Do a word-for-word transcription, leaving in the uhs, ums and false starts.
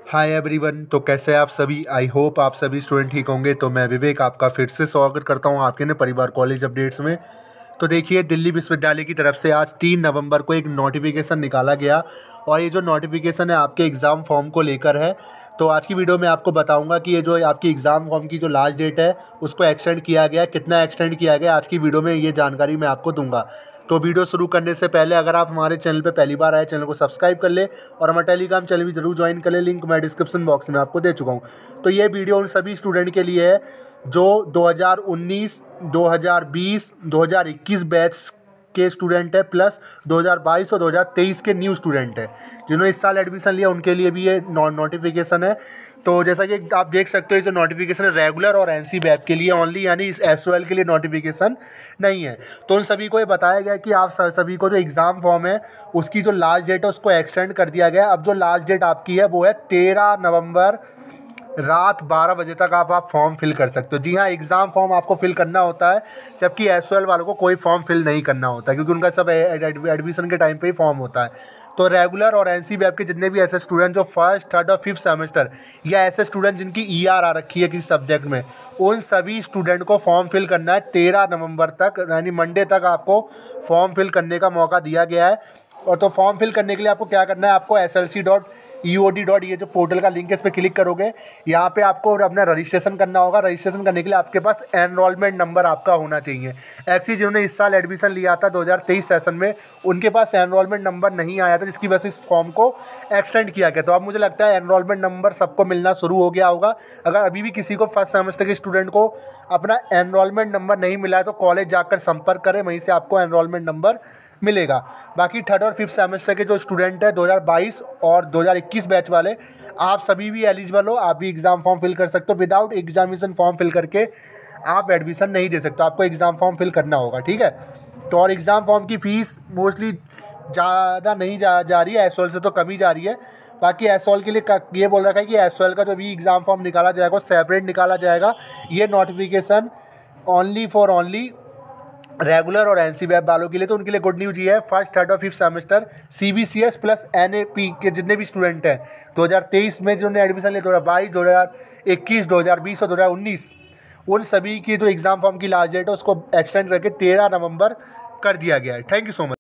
Hi everyone. तो कैसे हैं आप सभी? आई होप आप सभी स्टूडेंट ठीक होंगे। तो मैं विवेक आपका फिर से स्वागत करता हूं आपके ने परिवार कॉलेज अपडेट्स में। तो देखिए, दिल्ली विश्वविद्यालय की तरफ से आज तीन नवंबर को एक नोटिफिकेशन निकाला गया और ये जो नोटिफिकेशन है आपके एग्ज़ाम फॉर्म को लेकर है। तो आज की वीडियो में आपको बताऊंगा कि ये जो आपकी एग्ज़ाम फॉर्म की जो लास्ट डेट है उसको एक्सटेंड किया गया, कितना एक्सटेंड किया गया, आज की वीडियो में ये जानकारी मैं आपको दूंगा। तो वीडियो शुरू करने से पहले अगर आप हमारे चैनल पे पहली बार आए, चैनल को सब्सक्राइब कर ले और हमारा टेलीग्राम चैनल भी जरूर ज्वाइन कर ले, लिंक मैं डिस्क्रिप्शन बॉक्स में आपको दे चुका हूँ। तो ये वीडियो उन सभी स्टूडेंट के लिए है जो दो हज़ार उन्नीस, दो हज़ार बीस, दो हज़ार इक्कीस बैच के स्टूडेंट है, प्लस दो हज़ार बाईस और दो हज़ार तेईस के न्यू स्टूडेंट है जिन्होंने इस साल एडमिशन लिया, उनके लिए भी ये नोटिफिकेशन है। तो जैसा कि आप देख सकते हो, ये जो नोटिफिकेशन है रेगुलर और एनसी बैच के लिए ओनली, यानी इस एसओएल के लिए नोटिफिकेशन नहीं है। तो उन सभी को ये बताया गया कि आप सभी को जो एग्ज़ाम फॉर्म है उसकी जो लास्ट डेट है उसको एक्सटेंड कर दिया गया। अब जो लास्ट डेट आपकी है वो है तेरह नवंबर रात बारह बजे तक आप आप फॉर्म फिल कर सकते हो। जी हाँ, एग्ज़ाम फॉर्म आपको फिल करना होता है, जबकि एसओएल वालों को कोई फॉर्म फिल नहीं करना होता है क्योंकि उनका सब एडमिशन के टाइम पे ही फॉर्म होता है। तो रेगुलर और एनसी बैच के जितने भी ऐसे स्टूडेंट जो फर्स्ट, थर्ड और फिफ्थ सेमेस्टर या ऐसे स्टूडेंट जिनकी ईआर आ रखी है किसी सब्जेक्ट में, उन सभी स्टूडेंट को फॉर्म फिल करना है तेरह नवंबर तक, यानी मंडे तक आपको फॉर्म फिल करने का मौका दिया गया है। और तो फॉर्म फिल करने के लिए आपको क्या करना है, आपको S L C dot E O D dot ये जो पोर्टल का लिंक है इस पर क्लिक करोगे। यहाँ पे आपको अपना रजिस्ट्रेशन करना होगा। रजिस्ट्रेशन करने के लिए आपके पास एनरोलमेंट नंबर आपका होना चाहिए। एक्चुअली जिन्होंने इस साल एडमिशन लिया था दो हज़ार तेईस सेशन में, उनके पास एनरोलमेंट नंबर नहीं आया था, जिसकी वजह से इस फॉर्म को एक्सटेंड किया गया। तो अब मुझे लगता है एनरोलमेंट नंबर सबको मिलना शुरू हो गया होगा। अगर अभी भी किसी को फर्स्ट सेमेस्टर के स्टूडेंट को अपना एनरोलमेंट नंबर नहीं मिला है तो कॉलेज जाकर संपर्क करें, वहीं से आपको एनरोलमेंट नंबर मिलेगा। बाकी थर्ड और फिफ्थ सेमेस्टर के जो स्टूडेंट है दो हज़ार बाईस और दो हज़ार इक्कीस बैच वाले, आप सभी भी एलिजिबल हो, आप भी एग्ज़ाम फॉर्म फिल कर सकते हो। विदाउट एग्जामिनेशन फॉर्म फिल करके आप एडमिशन नहीं दे सकते, आपको एग्ज़ाम फॉर्म फिल करना होगा, ठीक है। तो और एग्ज़ाम फॉर्म की फ़ीस मोस्टली ज़्यादा नहीं जा जा रही है, एसओएल से तो कम ही जा रही है। बाकी एसओएल के लिए ये बोल रखा है कि एसओएल का जो भी एग्ज़ाम फॉर्म निकाला जाएगा वो सेपरेट निकाला जाएगा। ये notification only for only regular और एनसी बैच वालों के लिए। तो उनके लिए गुड न्यूज़ ये है, फर्स्ट, थर्ड और fifth semester CBCS plus NAP के जितने भी स्टूडेंट हैं दो हज़ार तेईस में जिन्होंने एडमिशन लिया, दो हज़ार बाईस, दो हज़ार इक्कीस, दो हज़ार बीस और दो हज़ार उन्नीस, उन सभी की जो एग्ज़ाम फॉर्म की लास्ट डेट है उसको एक्सटेंड करके तेरह नवंबर कर दिया गया है। Thank you so much.